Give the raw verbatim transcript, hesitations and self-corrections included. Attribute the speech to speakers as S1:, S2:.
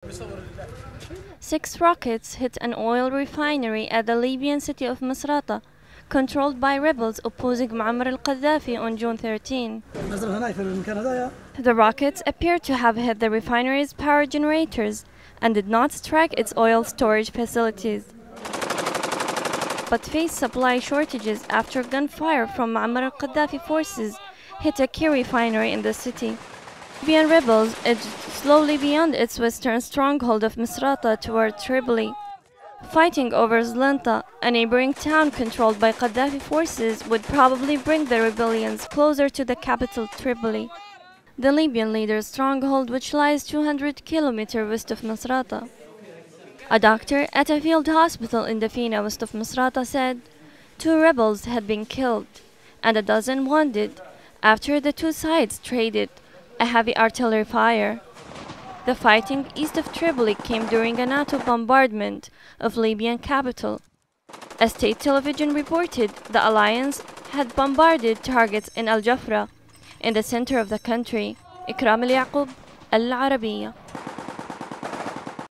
S1: Six rockets hit an oil refinery at the Libyan city of Misrata, controlled by rebels opposing Muammar al-Qaddafi on June thirteenth. The rockets appeared to have hit the refinery's power generators and did not strike its oil storage facilities, but faced supply shortages after gunfire from Muammar al-Qaddafi forces hit a key refinery in the city. Libyan rebels edged slowly beyond its western stronghold of Misrata toward Tripoli. Fighting over Zlanta, a neighboring town controlled by Qaddafi forces, would probably bring the rebellions closer to the capital Tripoli, the Libyan leader's stronghold, which lies two hundred kilometers west of Misrata. A doctor at a field hospital in Dafina, west of Misrata, said two rebels had been killed and a dozen wounded after the two sides traded a heavy artillery fire. The fighting east of Tripoli came during a NATO bombardment of Libyan capital. A state television reported the alliance had bombarded targets in Al Jafra, in the center of the country. Ikram Al Yaqub, Al Arabiya.